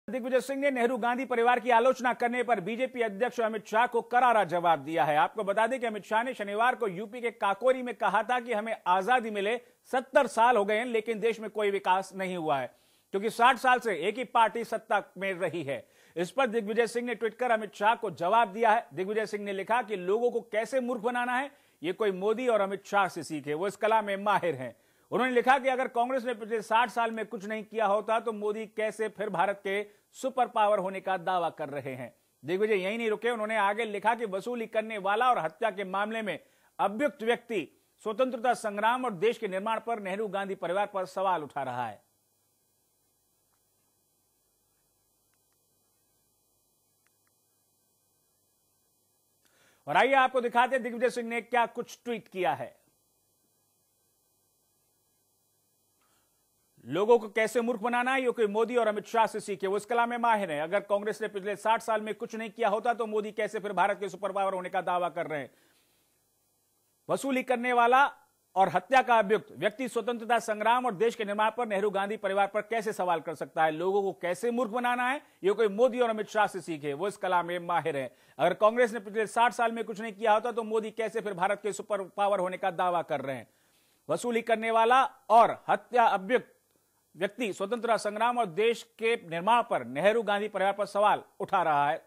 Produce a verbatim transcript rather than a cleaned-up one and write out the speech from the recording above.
दिग्विजय सिंह ने नेहरू गांधी परिवार की आलोचना करने पर बीजेपी अध्यक्ष अमित शाह को करारा जवाब दिया है। आपको बता दें कि अमित शाह ने शनिवार को यूपी के काकोरी में कहा था कि हमें आजादी मिले सत्तर साल हो गए हैं, लेकिन देश में कोई विकास नहीं हुआ है क्योंकि साठ साल से एक ही पार्टी सत्ता में रही है। इस पर दिग्विजय सिंह ने ट्वीट कर अमित शाह को जवाब दिया है। दिग्विजय सिंह ने लिखा कि लोगों को कैसे मूर्ख बनाना है, ये कोई मोदी और अमित शाह से सीखे, वो इस कला में माहिर हैं। उन्होंने लिखा कि अगर कांग्रेस ने पिछले साठ साल में कुछ नहीं किया होता तो मोदी कैसे फिर भारत के सुपर पावर होने का दावा कर रहे हैं। दिग्विजय यही नहीं रुके, उन्होंने आगे लिखा कि वसूली करने वाला और हत्या के मामले में अभियुक्त व्यक्ति स्वतंत्रता संग्राम और देश के निर्माण पर नेहरू गांधी परिवार पर सवाल उठा रहा है। और आइए आपको दिखाते हैं दिग्विजय सिंह ने क्या कुछ ट्वीट किया है। लोगों को कैसे मूर्ख बनाना है, ये कोई मोदी और अमित शाह से सीखे, वो इस कला में माहिर है। अगर कांग्रेस ने पिछले साठ साल में कुछ नहीं किया होता तो मोदी कैसे फिर भारत के सुपर पावर होने का दावा कर रहे हैं। वसूली करने वाला और हत्या का अभियुक्त व्यक्ति स्वतंत्रता संग्राम और देश के निर्माण पर नेहरू गांधी परिवार पर कैसे सवाल कर सकता है। लोगों को कैसे मूर्ख बनाना है, ये कोई मोदी और अमित शाह से सीखे, वो इस कला में माहिर है। अगर कांग्रेस ने पिछले साठ साल में कुछ नहीं किया होता तो मोदी कैसे फिर भारत के सुपर पावर होने का दावा कर रहे हैं। वसूली करने वाला और हत्या अभियुक्त व्यक्ति स्वतंत्रता संग्राम और देश के निर्माण पर नेहरू गांधी परिवार पर सवाल उठा रहा है।